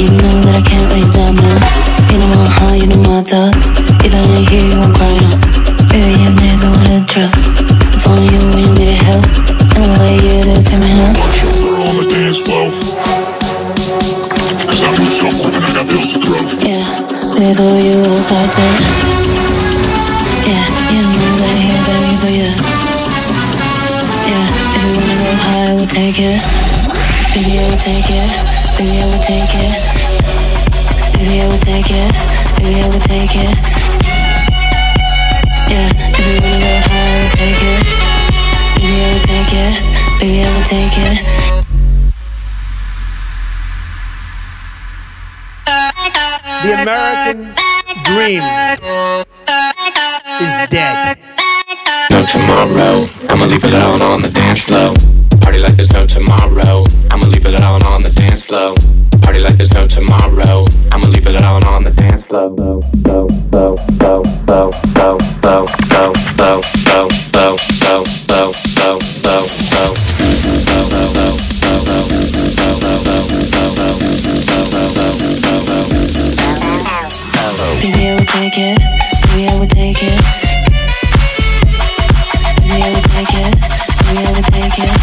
You know that I can't waste time now. You know my heart, you know my thoughts. If I ain't here, you won't cry now. Baby, your names I wanna trust. I'm falling you when you need help. And the way you do to me, huh? Watch your girl on the dance floor. Cause I move so quick and I got bills to throw. Yeah, before you all fight it. Yeah, you know that I'm here begging for you. Yeah, if you wanna go high, I will take it. Baby, I will take it. Baby, I will take it. Baby, I will take it. Baby, I will take it. Yeah, if you wanna go high, I will take it. Baby, I will take it. Baby, I will take it. The American dream is dead. No tomorrow, I'ma leave it all on the dance floor. Party like there's no tomorrow, I'ma leave it all on the dance floor. Party like there's no tomorrow, I'ma leave it all on the dance floor. Baby, I will take it. Baby, I will take it. Baby, I will take it. Baby, I will take it.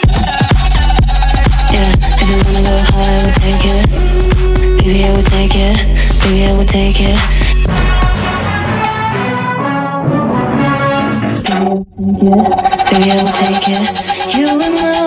Yeah, if you wanna go high, I will take it. Baby, I will take it. Baby, I will take it. Baby, I will take it. You and